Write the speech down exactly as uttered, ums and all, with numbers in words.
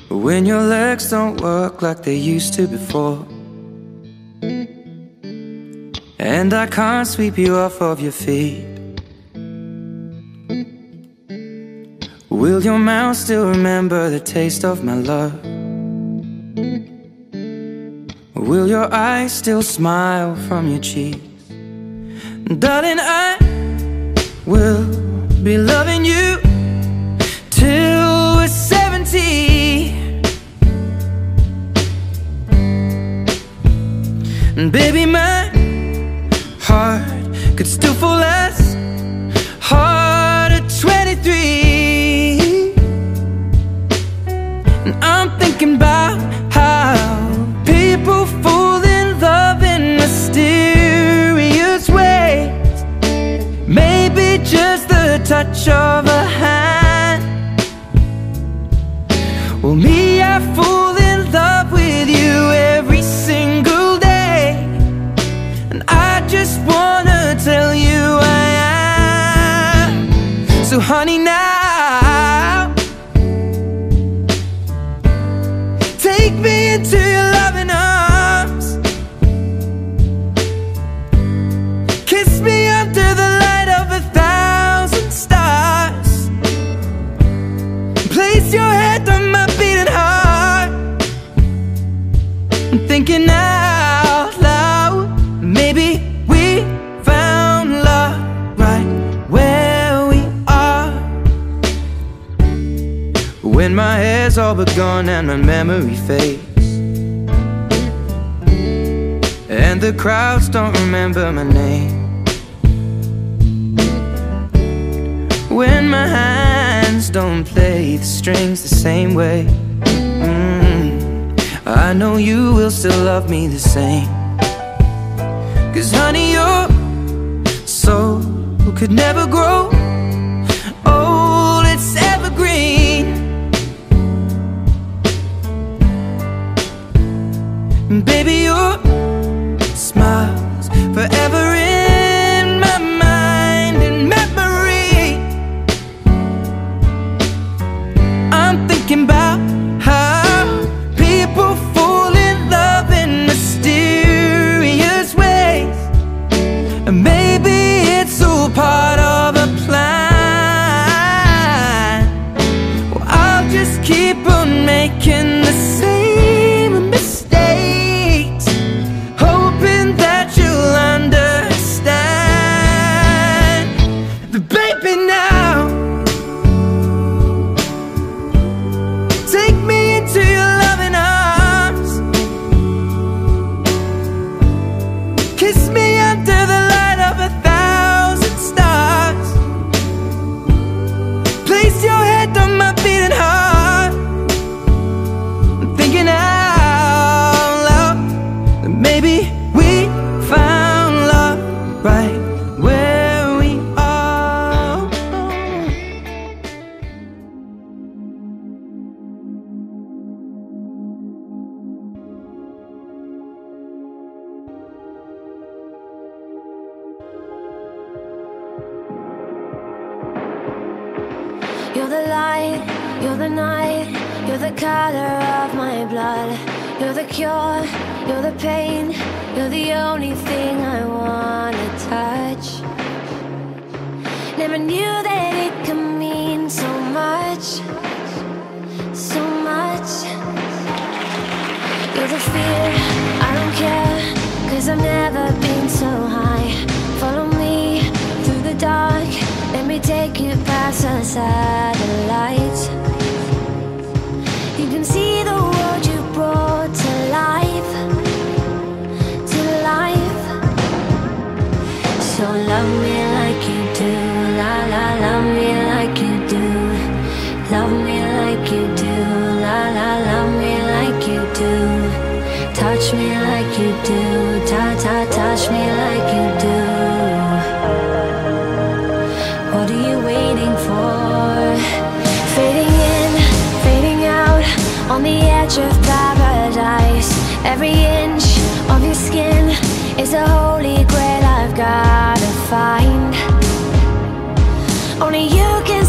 when your legs don't work like they used to before, and I can't sweep you off of your feet. Will your mouth still remember the taste of my love? Will your eyes still smile from your cheeks? Darling, I will be loving you till we're seventy. And baby, my heart could still fall as hard at twenty-three. And I'm thinking about how people fall in love in mysterious ways. Maybe just the touch of a hand. Well, me, I fall in love with you every single day, and I just wanna tell you I am. So honey, now take me into your loving arms. Kiss me under the light of a thousand stars. Place your head on my beating heart. I'm thinking out loud, maybe we found love right where we are. When my hair's all but gone and my memory fades, and the crowds don't remember my name, when my hands don't play the strings the same way, mm, I know you will still love me the same. Cause honey, your soul could never grow old, it's evergreen. And baby, your smile's forever in my mind and memory. I'm thinking about how people fall in love in mysterious ways, and maybe it's all part of a plan. Well, I'll just keep on making the same mistakes, hoping that you'll understand. But baby, now take me into your loving arms. Kiss me under the light of a thousand stars. Place your head on my beating heart. I'm thinking out loud that maybe we found love right where we are. You're the light, you're the night, you're the color of my blood. You're the cure, you're the pain, you're the only thing I wanna touch. Never knew that it could mean so much, so much. You're the fear, I don't care, cause I've never been so high. Follow me through the dark, let me take you past the satellites. You can see the world you brought to life, to life. So love me like you do, la la, love me like you do. Love me like you do, la la, love me like you do. Touch me like you do, ta ta, touch me like you do. What are you waiting for? Fading in, fading out, on the edge of paradise. Every inch of your skin is a holy grail I've gotta find. Only you can